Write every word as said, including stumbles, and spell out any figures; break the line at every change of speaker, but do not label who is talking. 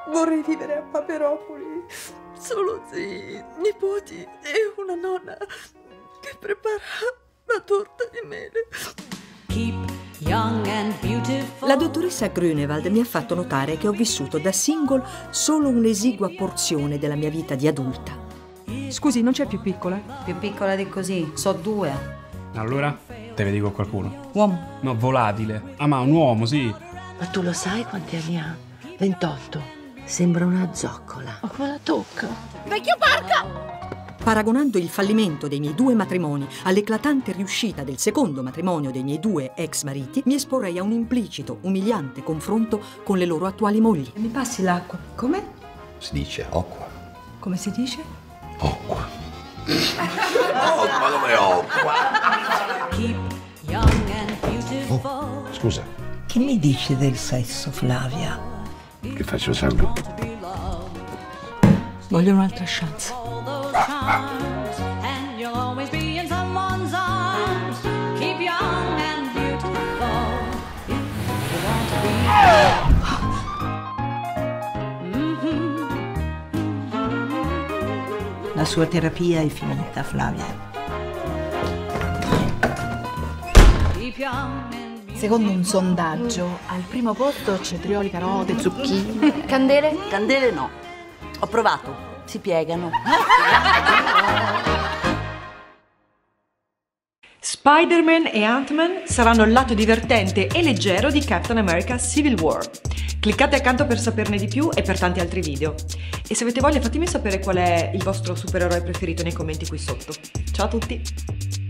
Vorrei vivere a Paperopoli, solo zii, nipoti e una nonna che prepara la torta di mele.
Keep young and beautiful.
La dottoressa Grünewald mi ha fatto notare che ho vissuto da single solo un'esigua porzione della mia vita di adulta.
Scusi, non c'è più piccola?
Più piccola di così, so due.
Allora, te vedi con qualcuno?
Uomo.
No, volatile. Ah, ma un uomo, sì.
Ma tu lo sai quanti anni ha? ventotto. Sembra una zoccola.
Ma come la tocca?
Vecchio porca!
Paragonando il fallimento dei miei due matrimoni all'eclatante riuscita del secondo matrimonio dei miei due ex mariti, mi esporrei a un implicito, umiliante confronto con le loro attuali mogli.
Mi passi l'acqua. Come?
Si dice acqua.
Come si dice?
Acqua. Acqua come acqua.
Keep young and beautiful.
Oh, scusa,
Che mi dici del sesso, Flavia?
che faccio sangue?
Voglio un'altra chance.
All those charms, and you'll always be in someone's arms. Keep young and beautiful if you want to be.
La sua terapia è finita, Flavia.
Keep young and beautiful.
Secondo un sondaggio, al primo posto cetrioli, carote, zucchine.
Candele? Candele no. Ho provato, si piegano.
Spider-Man e Ant-Man saranno il lato divertente e leggero di Captain America Civil War. Cliccate accanto per saperne di più e per tanti altri video. E se avete voglia fatemi sapere qual è il vostro supereroe preferito nei commenti qui sotto. Ciao a tutti!